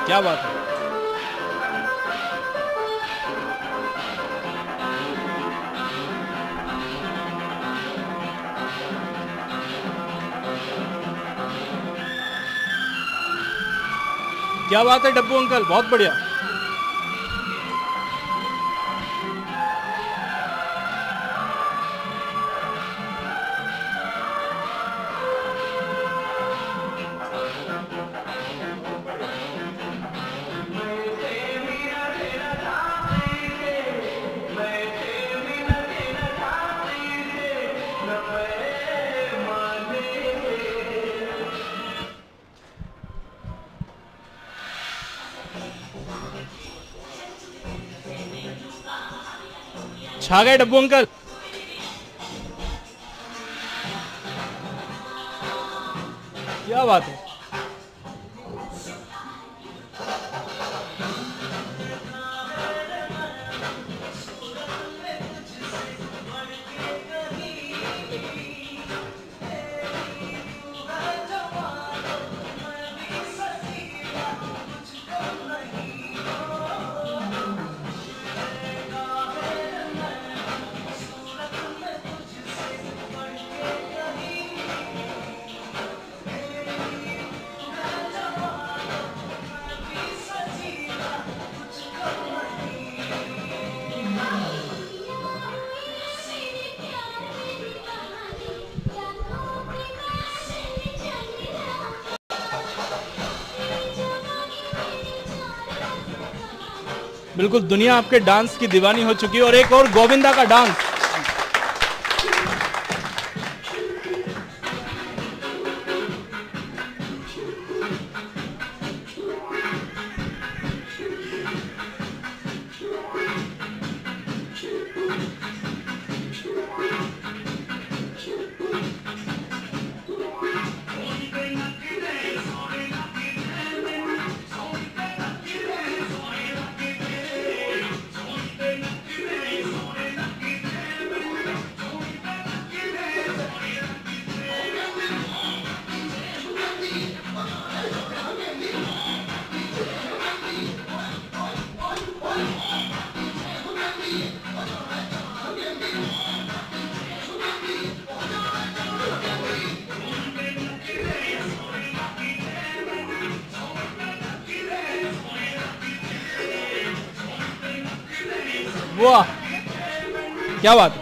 क्या बात है। क्या बात है डब्बू अंकल, बहुत बढ़िया। छा गए डब्बू अंकल। क्या बात है। बिल्कुल दुनिया आपके डांस की दीवानी हो चुकी है। और एक और गोविंदा का डांस। वाह, क्या बात है।